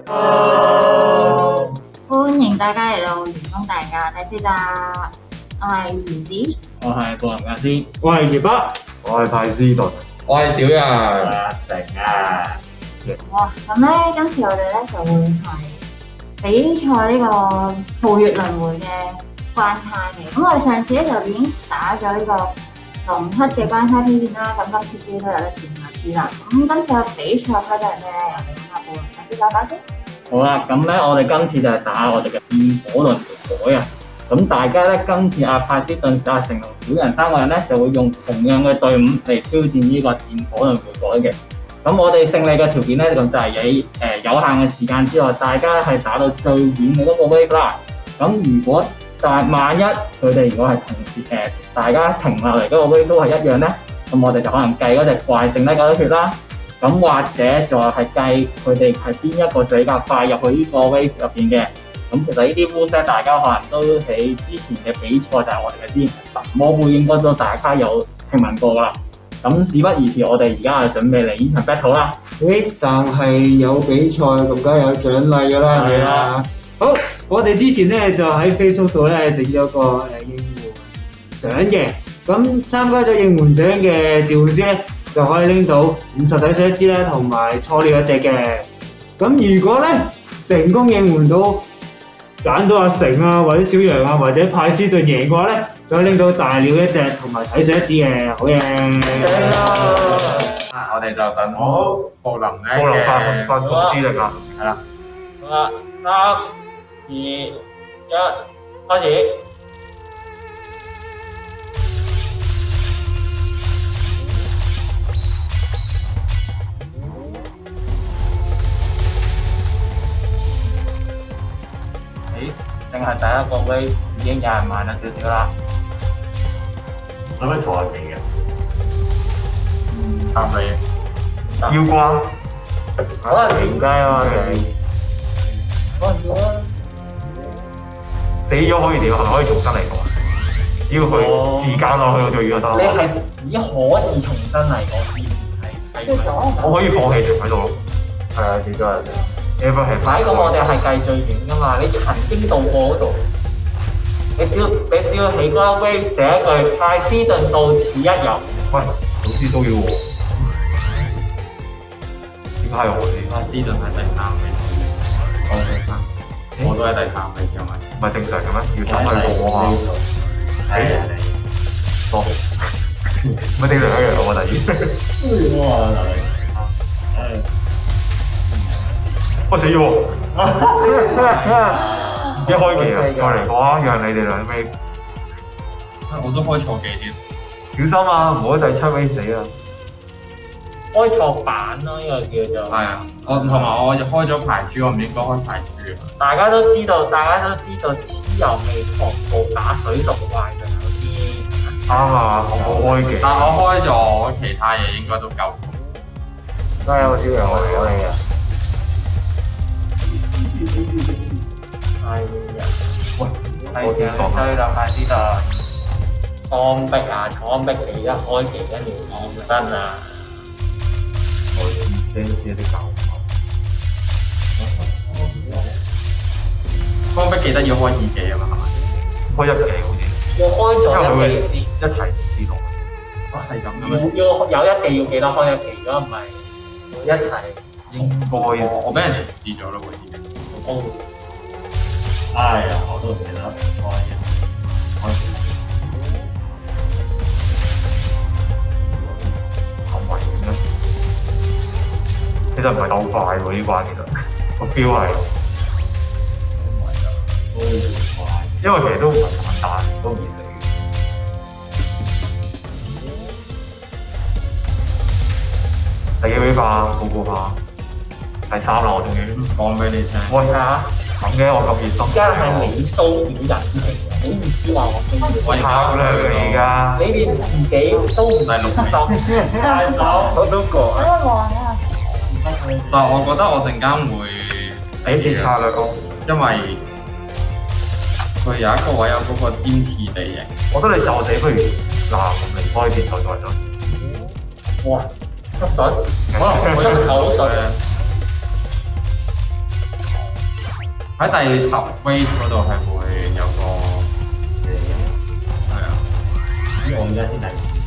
歡迎大家嚟到員工大價第4集，我係原子， 我係個人格師， 我係葉北，我係派斯頓， 我係小人。 成啊！ 哇！咁咧，今次我哋咧就會係比賽呢個皓月輪迴嘅關卡嘅。咁我哋上次咧就已經打咗呢個龍七嘅關卡挑戰啦，咁今次終於都有得試下知啦。咁今次嘅比賽規則係咩咧？由你講下部人格師講先。 好啦，咁咧我哋今次就係打我哋嘅焰火輪迴啊！咁大家咧今次阿派斯頓、阿成同小人3個人咧就會用同樣嘅隊伍嚟挑戰呢個焰火輪迴嘅。咁我哋勝利嘅條件咧就係喺有限嘅時間之內，大家係打到最遠嘅嗰個 wave 啦。咁如果萬一佢哋如果係同時大家停落嚟嗰個 wave 都係一樣咧，咁我哋就可能計嗰隻怪剩低幾多血啦。咁或者就係計佢哋係邊一個比較快入去呢個 wave 入邊嘅。咁其實呢啲 rules 大家可能都喺之前嘅比賽，就係我哋嘅之前嘅神魔杯應該都大家有聽聞過啦。咁事不宜遲，我哋而家就準備嚟呢場 battle 啦。 但係有比賽咁梗係有獎勵㗎啦，係啊！好，我哋之前咧就喺 Facebook 度咧整咗個應援獎嘅，咁參加咗應援獎嘅召喚師咧就可以拎到50體水一支啦，同埋初料1隻嘅。咁如果咧成功應援到揀到阿成啊，或者小楊啊，或者派斯頓贏嘅話咧，就可以拎到大料1隻同埋體水1支嘅，好嘢！ 我哋就等好布林咧嘅發動之力啊， 係啦。好啦，3、2、1，開始。淨係第一個 wave 已經有人慢咗少少啦。 使唔使坐下地嘅？ 啱你腰瓜， 好啦， 停雞啊！ 嗰陣時啦。 死咗可以點？係咪可以重新嚟過？只要佢時間落去到最遠就得。 你係只可以重新嚟過，係我可以放棄喺度咯。係啊，幾多人？Ever have。 唔係咁，我哋係計最遠噶嘛。你曾經到過嗰度，你只要喺嗰個 wave 寫一句派斯頓到此一遊。 喂，老師都要喎。點解係我哋？ 派斯頓係第3位，我第3，我都係第3位，因為唔係正常嘅咩？要等佢過啊嘛。 係多。乜啲兩樣我第二。 哇！ 我死咗喎！一開技啊，再嚟講啊，讓你哋兩尾我都開錯技添。 小心啊，唔好第7尾死啊！ 開錯版咯，呢個叫做。 係啊，我同埋我就開咗牌珠，我唔應該開牌珠啊。 大家都知道蚩尤未狂暴打水毒怪嘅有啲。 啱啊，我開技。 但我開咗其他嘢應該都夠。 都有小楊我嚟你啊！ 係啊，喂，係啊，追啦，快啲啦！裝逼啊，裝逼你一開技跟住裝真啊！ 我聽啲搞。 方逼記得要開2技啊嘛，係咪？ 開1技好似。 要開咗一技一齊知道。 係咁嘅先， 咩？ 要有一技要記得開一技，如果唔係一齊應該我俾人哋知咗咯喎已經。 都哎呀，我都唔記得開嘅。 咁危險咧？其實唔係鬥快喎，呢關其實個 feel 係。因為其實都唔係簡單，都易死。第幾位化？報告下。第3啦，我終於講俾你聽。 喂， 嚇。 咁嘅我咁熱心。 而家係你騷擾人情，好意思話我騷擾喂你？ 考量嚟㗎。 你連自己都唔第6名。 大佬，我都講。 但係我覺得我陣間會第一次策略咯， 因為佢有一個位有嗰個天賜地形。 我覺得你就死不如離開電台再咗。 哇！出水，可能我出口水。 喺第10 wave 嗰度係會有個係啊， 我而家先第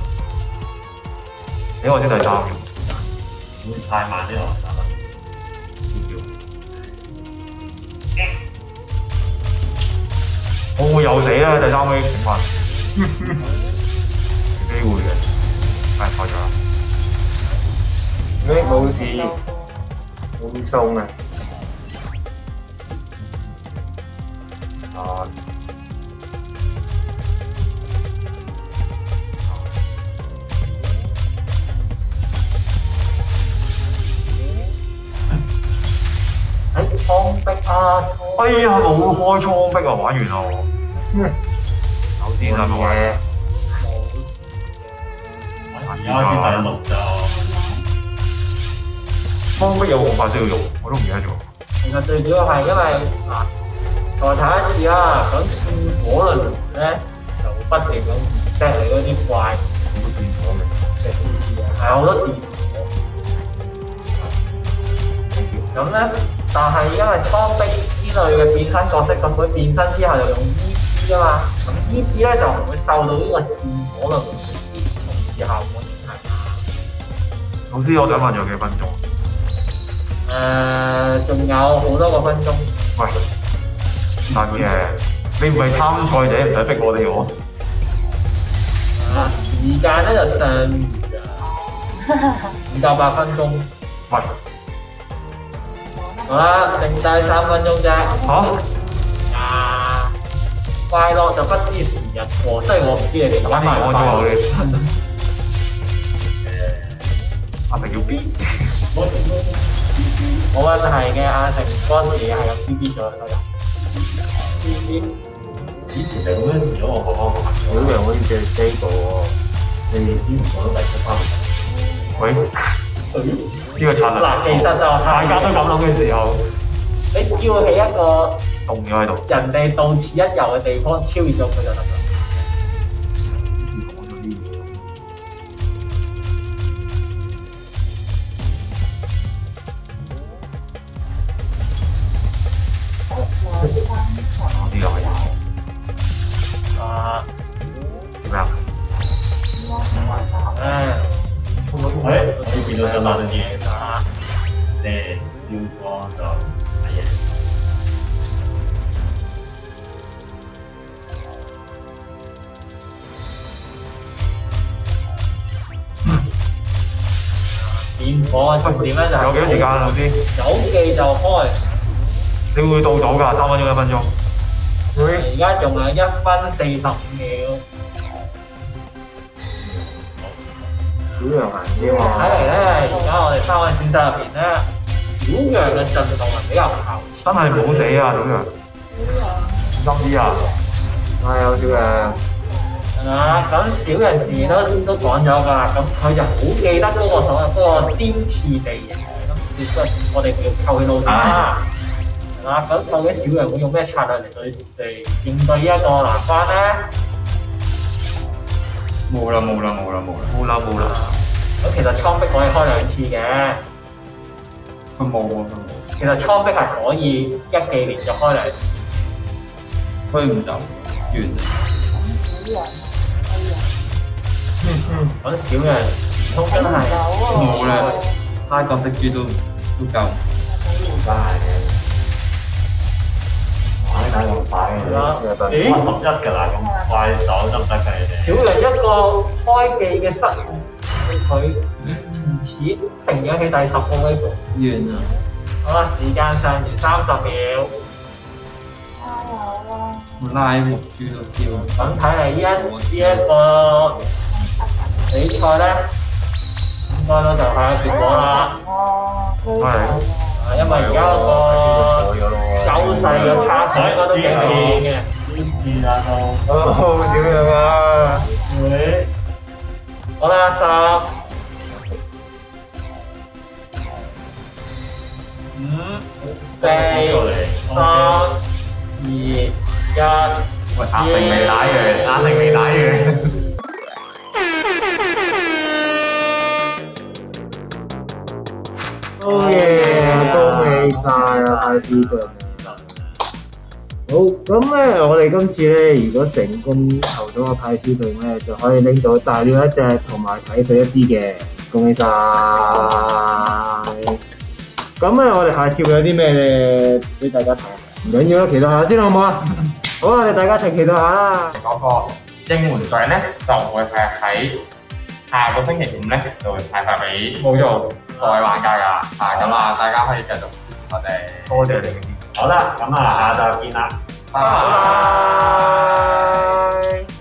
咦我先第3， 會太慢啲咯， 我會又死啦第3 wave 請問，有機會嘅，係錯咗啦。 咩冇事，冇送啊！ 倉壁啊！ 哎呀冇開倉壁啊，玩完啦我。首先啊各位， 而家先第6就。 倉壁有冇法需要用？我都唔記得咗。 其實最主要係因為嗱，再睇一次啦，咁戰火輪咧就不斷咁set你嗰啲怪， 好多電火嘅， 係好多電火。咁咧，但係因為倉壁之類嘅變身角色，咁佢變身之後就用 E.P. 啊嘛，咁 E.P. 咧就唔會受到呢個戰火輪重置效果影響。 老師，我想問有幾分鐘？ 仲有好多個分鐘。 喂，大嘅，你唔係參賽者，唔使逼我哋喎。 時間咧就上唔夠8分鐘。 喂， 好啦，剩低3分鐘啫。快樂就不知時日過，雖然我唔知你哋玩埋我咗我哋。阿成要 B。 冇問題嘅，阿成嗰陣時係有 B B 咗嗰日。B B 以前就咁樣，如果我小楊好似借機過喎， 你之前講到第7班， 喂，呢個策略。 嗱，其實就大家都咁諗嘅時候， 你只要喺一個凍咗喺度。 人哋到此一遊嘅地方超越咗佢就得啦。 講咗啲嘢。啲又係有。咩啊？ 你見到就爛咗嘢，即係要講就係嘢。 點火嘅重點咧就係有幾多時間啊，老師？ 有記就開。 你會倒數㗎？3分鐘、1分鐘。 而家仲有1分45秒。 小楊行啲睇喎， 嚟咧，而家我哋3位選手入邊咧，小楊嘅進度係比較靠前。 真係唔好死啊，小楊！小心啲啊！ 加油小楊！ 係嘛？咁小楊自己都講咗㗎，咁佢就好記得嗰個所謂嗰個尖刺地形，咁我哋叫扣血路線啦。係嘛？咁究竟小楊會用咩策略嚟應對呢一個難關咧？ 冇啦！ 咁其實倉壁可以開2次嘅。 佢冇喎， 其實倉壁係可以1記連續開2次。 推唔就完。 咁小楊唔通真係冇啦，5角色珠都夠。 玩咁快嘅， 咦 11㗎啦，咁快手得唔得㗎你哋？ 小楊一個開記嘅失誤，佢從此停咗喺第10個位度。 完啦！ 好啦，時間上完30秒。 我拉木珠都燒。 咁睇嚟呢一個比賽咧，應該都就係有結果啦。因為而家嗰個優勢嘅差距應該都幾明顯嘅。 好小楊啊！ 好啦，10、5、4、3、2、1。 喂，阿成未打完。 好嘢，恭喜晒啊，泰斯頓！ 好，咁咧我哋今次咧，如果成功投到個派斯頓咧，就可以拎到大鳥一隻同埋睇水一支嘅，恭喜晒！咁咧我哋下次會有啲咩咧俾大家睇？唔緊要啦，期待下先好唔好啊？好，我哋大家一齊期待下啦！ 嗰個應援獎咧就會係喺下個星期五咧就會派發俾冇做各位玩家㗎，咁啊大家可以繼續支持我哋， 多謝你。 好啦，咁啊下集見啦。 拜拜。